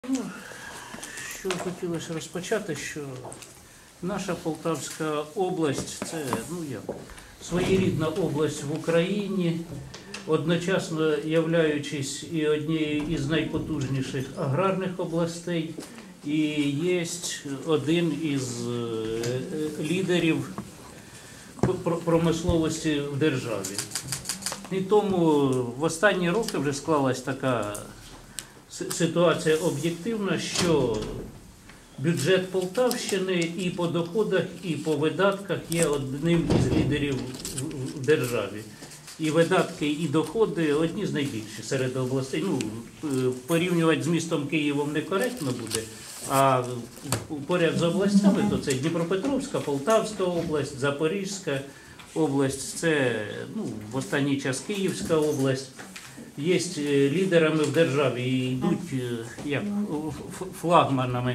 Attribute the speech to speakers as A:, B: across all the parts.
A: Ну, що хотілося розпочати, що наша Полтавська область – це, своєрідна область в Україні, одночасно являючись і однією із найпотужніших аграрних областей, і є один із лідерів промисловості в державі. І тому в останні роки вже склалась така ситуація об'єктивна, що бюджет Полтавщини і по доходах, і по видатках є одним із лідерів в державі. І видатки, і доходи одні з найбільших серед областей. Порівнювати з містом Києвом некоректно буде, а поряд з областями, то це Дніпропетровська, Полтавська область, Запорізька область, це в останній час Київська область. Є лідерами в державі і йдуть як флагманами.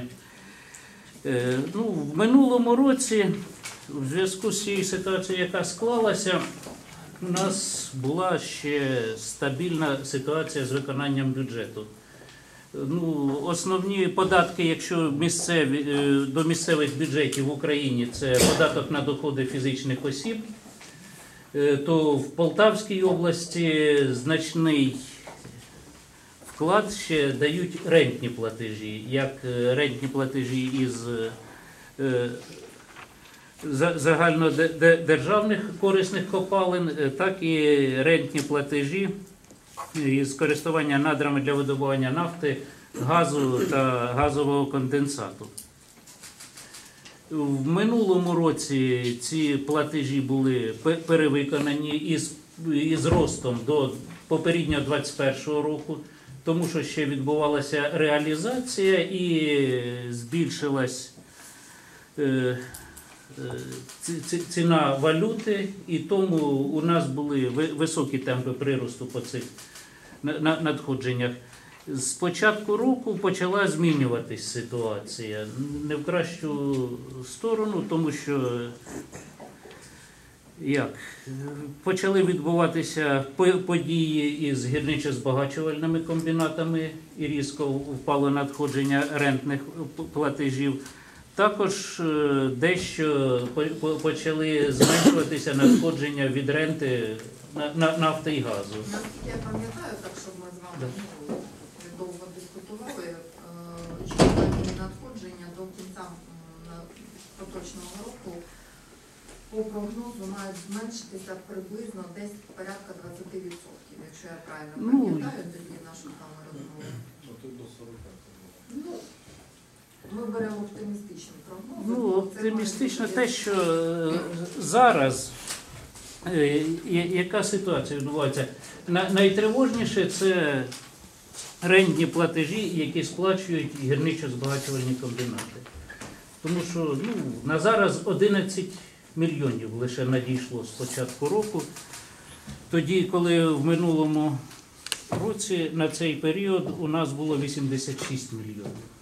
A: В минулому році, в зв'язку з цією ситуацією, яка склалася, у нас була ще стабільна ситуація з виконанням бюджету. Основні податки, якщо до місцевих бюджетів в Україні, це податок на доходи фізичних осіб, то в Полтавській області значний вклад ще дають рентні платежі, як рентні платежі із загальнодержавних корисних копалин, так і рентні платежі із користування надрами для видобування нафти, газу та газового конденсату. В минулому році ці платежі були перевиконані із ростом до попереднього 2021 року, тому що ще відбувалася реалізація і збільшилась ціна валюти, і тому у нас були високі темпи приросту по цих надходженнях. З початку року почала змінюватись ситуація, не в кращу сторону, тому що почали відбуватися події із гірничо-збагачувальними комбінатами і різко впало надходження рентних платежів. Також дещо почали зменшуватися надходження від ренти нафти і газу.
B: Я пам'ятаю, так що ми з вами довго дискутували, очікувані надходження до кінця поточного року по прогнозу мають зменшитися приблизно десь порядка 20%, якщо я правильно пам'ятаю, тоді нашу там розмову. Ми беремо оптимістичні прогнози.
A: Оптимістично те, що зараз, яка ситуація відбувається, найтривожніше це рентні платежі, які сплачують гірничо-збагачувальні комбінати. Тому що на зараз 11 мільйонів лише надійшло з початку року. Тоді, коли в минулому році на цей період у нас було 86 мільйонів.